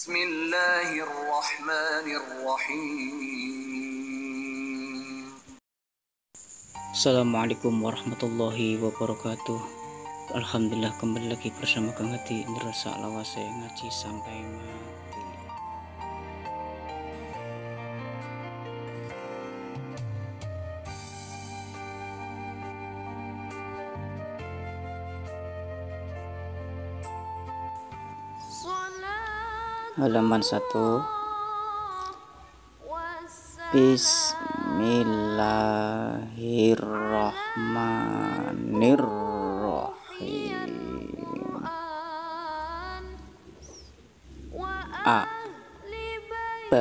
Bismillahirrahmanirrahim. Assalamualaikum warahmatullahi wabarakatuh. Alhamdulillah, kembali lagi bersama Kang Hadi Nderasa Lawase ngaji sampai mati. Halaman 1. Bismillahirrahmanirrahim. A B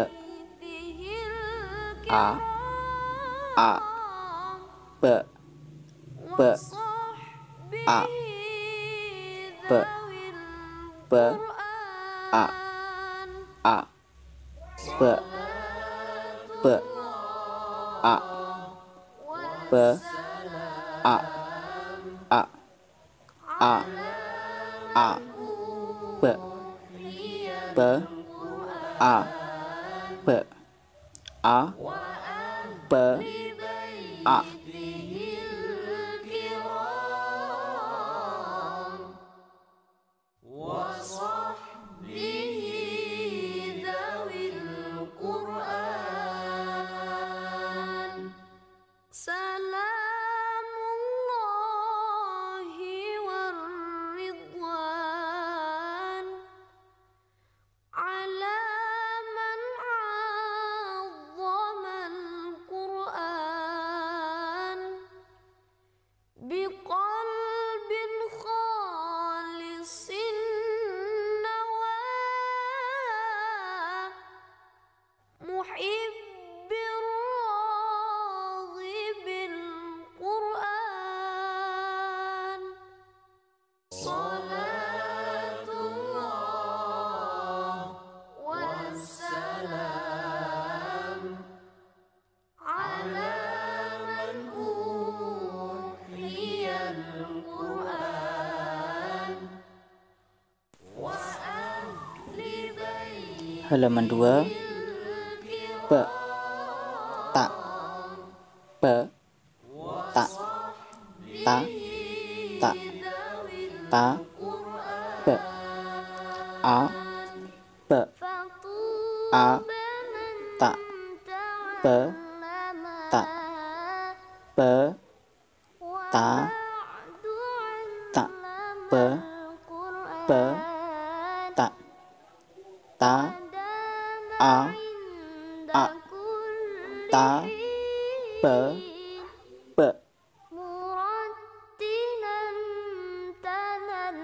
A A B B A B B A A B B A B A A A A B B A B A B A Salamullahi warridwan ala man 'azzama al-Qur'an biqalbin khalisin nawaa muhibbir raghibil Qur'an. Salatullah wassalam ala man uhriyal Qur'an wa ahli baiti Halaman 2. B Ta B Ta Ta Ta Ta B A B A Ta B Ta B Ta Ta B B Ta Ta A A Ta B B murattilan tanal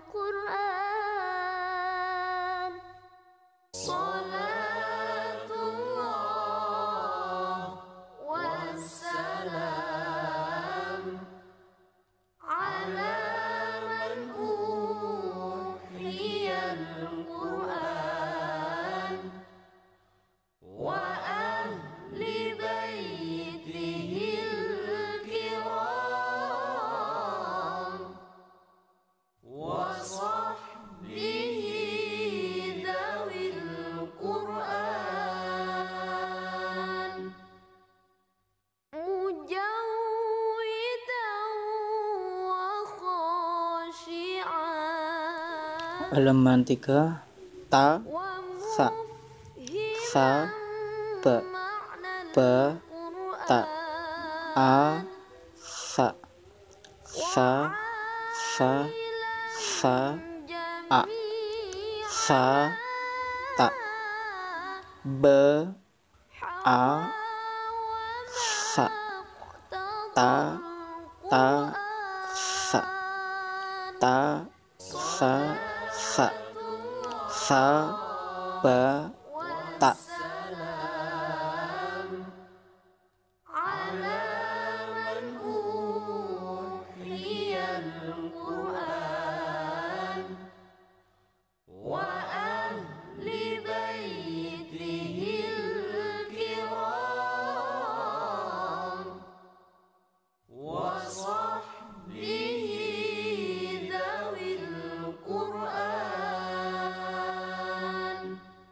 Qur'an. Salatullah wassalam ala man uhriyal Qur'an wa ahli baitihil kiram wa sahbihi dawil Qur'an mujawwidan wa khashi'an Halaman 3. Ta Sa Sa B B Ta A Sa Sa Sa Sa A Sa Ta B A Sa Ta Ta Sa Ta Sa Sa Sa Ba Ta ala man uhriyal Qur'an wa ahli baitihil kiram wa sahbihi dawil Qur'an.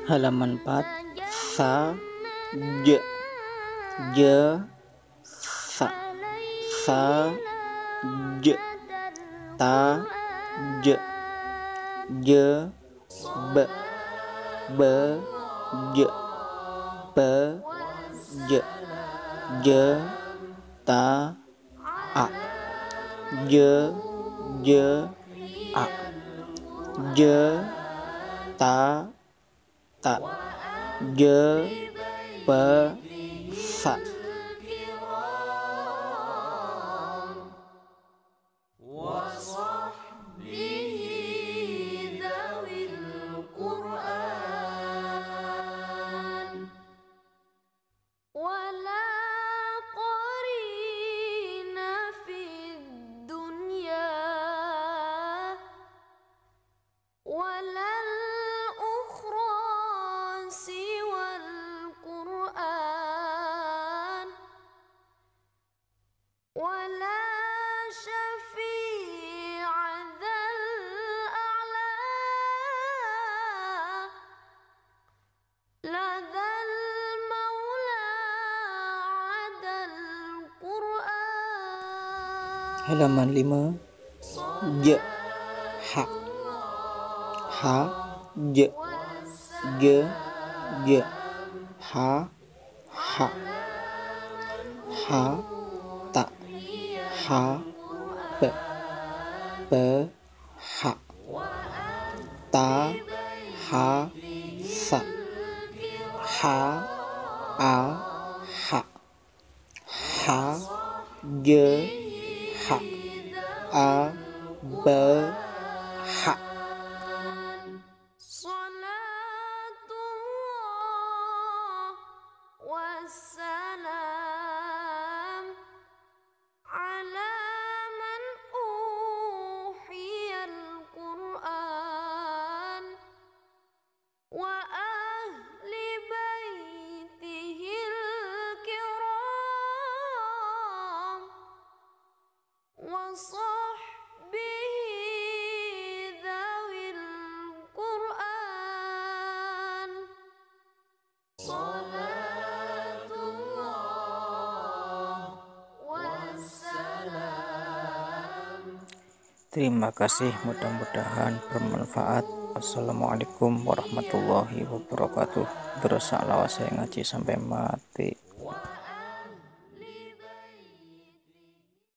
Halaman 4. Sa j je sa sa j ta j je be be j pe j je ta a je a je ta ta je pe sa ولا قرين في الدنيا ولا الأخرى سوى القرآن ولا شفيع ذا الأعلى لدى Halaman 5. J ha ha j je je ha ha ha ta ha pe pe ha ta ha sa ha a ha ha je ha a be ha. Salatullah wassalam ala man uhiyal Qur'an wa ahli baitihil kiram wa sahbihi dhawil Qur'an. Salatullah wassalam. Terima kasih, mudah-mudahan bermanfaat. Assalamualaikum warahmatullahi wabarakatuh. Terus saya ngaji sampai mati.